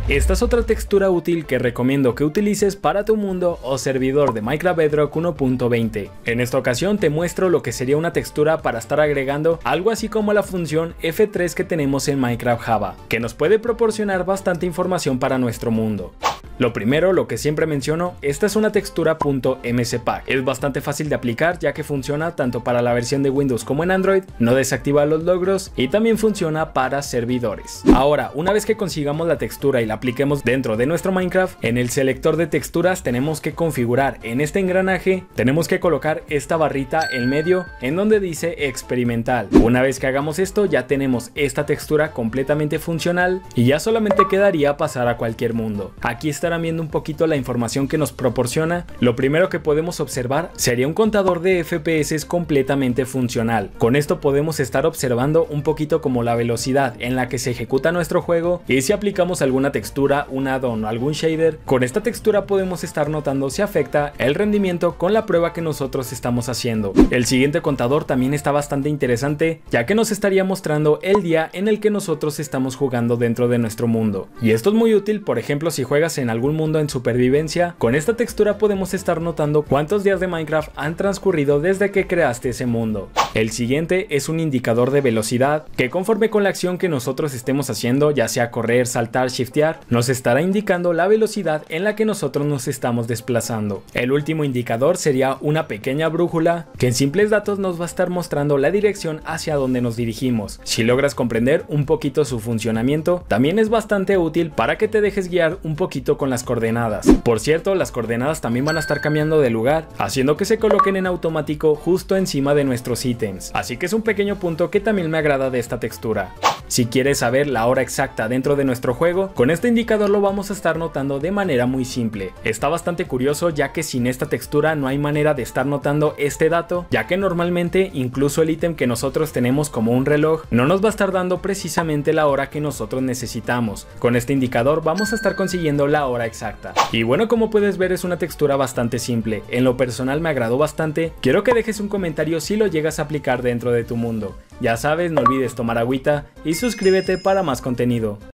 Esta es otra textura útil que recomiendo que utilices para tu mundo o servidor de Minecraft Bedrock 1.20. En esta ocasión te muestro lo que sería una textura para estar agregando algo así como la función F3 que tenemos en Minecraft Java, que nos puede proporcionar bastante información para nuestro mundo. Lo primero, lo que siempre menciono, esta es una textura .mcpack. Es bastante fácil de aplicar ya que funciona tanto para la versión de Windows como en Android, no desactiva los logros y también funciona para servidores. Ahora, una vez que consigamos la textura y la apliquemos dentro de nuestro Minecraft, en el selector de texturas tenemos que configurar en este engranaje, tenemos que colocar esta barrita en medio en donde dice experimental. Una vez que hagamos esto ya tenemos esta textura completamente funcional y ya solamente quedaría pasar a cualquier mundo. Aquí estarán viendo un poquito la información que nos proporciona. Lo primero que podemos observar sería un contador de FPS completamente funcional. Con esto podemos estar observando un poquito como la velocidad en la que se ejecuta nuestro juego y si aplicamos alguna textura, un add-on o algún shader, con esta textura podemos estar notando si afecta el rendimiento con la prueba que nosotros estamos haciendo. El siguiente contador también está bastante interesante ya que nos estaría mostrando el día en el que nosotros estamos jugando dentro de nuestro mundo. Y esto es muy útil, por ejemplo, si juegas en algún mundo en supervivencia, con esta textura podemos estar notando cuántos días de Minecraft han transcurrido desde que creaste ese mundo. El siguiente es un indicador de velocidad que conforme con la acción que nosotros estemos haciendo, ya sea correr, saltar, shiftear, nos estará indicando la velocidad en la que nosotros nos estamos desplazando. El último indicador sería una pequeña brújula que en simples datos nos va a estar mostrando la dirección hacia donde nos dirigimos. Si logras comprender un poquito su funcionamiento, también es bastante útil para que te dejes guiar un poquito con las coordenadas. Por cierto, las coordenadas también van a estar cambiando de lugar, haciendo que se coloquen en automático justo encima de nuestros ítems. Así que es un pequeño punto que también me agrada de esta textura. Si quieres saber la hora exacta dentro de nuestro juego, con este indicador lo vamos a estar notando de manera muy simple. Está bastante curioso ya que sin esta textura no hay manera de estar notando este dato, ya que normalmente incluso el ítem que nosotros tenemos como un reloj no nos va a estar dando precisamente la hora que nosotros necesitamos. Con este indicador vamos a estar consiguiendo la hora exacta. Y bueno, como puedes ver es una textura bastante simple. En lo personal me agradó bastante. Quiero que dejes un comentario si lo llegas a aplicar dentro de tu mundo. Ya sabes, no olvides tomar agüita y suscríbete para más contenido.